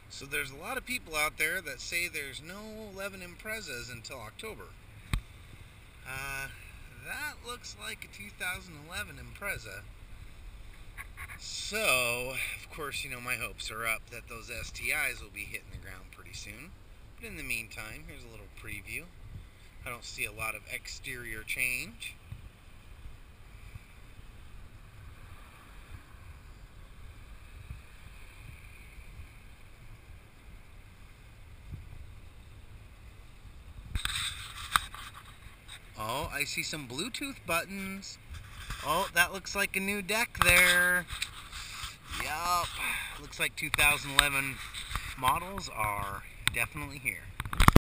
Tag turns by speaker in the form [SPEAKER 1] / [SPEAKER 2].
[SPEAKER 1] So there's a lot of people out there that say there's no 11 Imprezas until October. That looks like a 2011 Impreza. So, of course, my hopes are up that those STIs will be hitting the ground pretty soon. But in the meantime, here's a little preview. I don't see a lot of exterior change. Oh, I see some Bluetooth buttons. Oh, that looks like a new deck there. Yup. Looks like 2011 models are definitely here.